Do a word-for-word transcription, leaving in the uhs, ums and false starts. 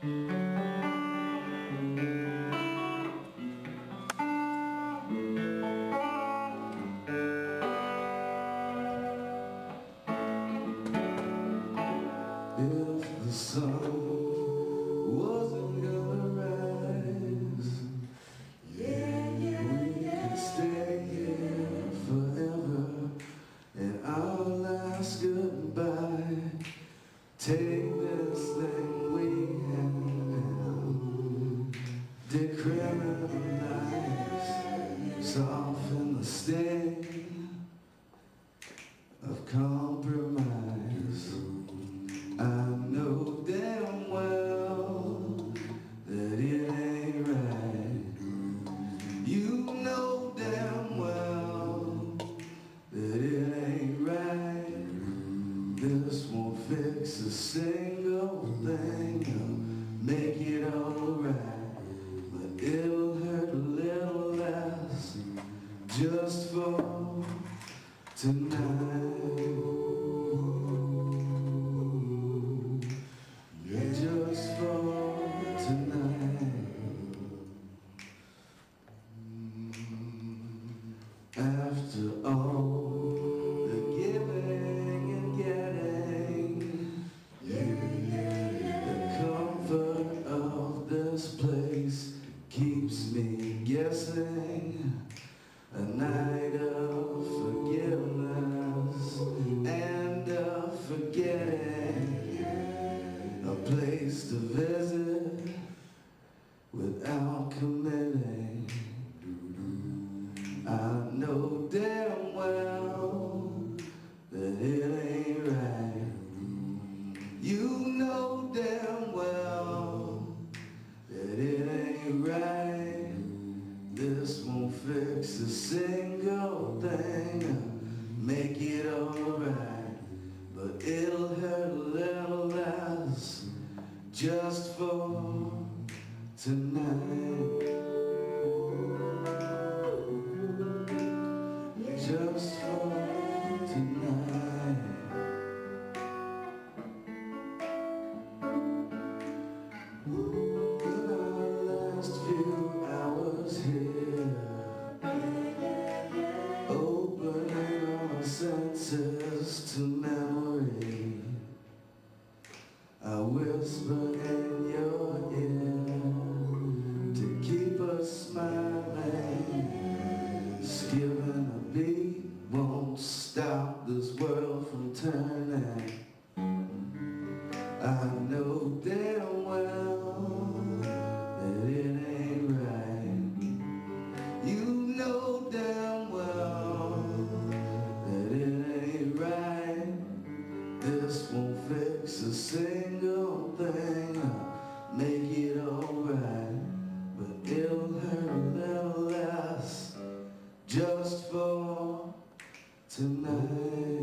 If the sun wasn't gonna rise, yeah, yeah, we yeah, could stay here forever and our last goodbye. Take this thing we have, decriminalize, soften the sting of compromise. I know damn well that it ain't right. You know damn well that it ain't right. This won't fix a single thing or make it alright, but it'll hurt a little less just for tonight. Just for tonight. After all the giving and getting, the comfort of this place keeps me guessing. A night of forgiveness and of forgetting, a place to visit without committing. I know damn well that it ain't right. You know damn well that it ain't right. This won't fix a single thing, make it alright, but it'll hurt a little less just for tonight. Just for tonight. In our last few hours here, opening our senses to memory, I whisper in your ear to keep us smiling. Skipping a beat won't stop this world from turning. I know damn well that it ain't right. You know damn well that it ain't right. This won't fix a single thing, make it alright, but it'll hurt a little less just for tonight.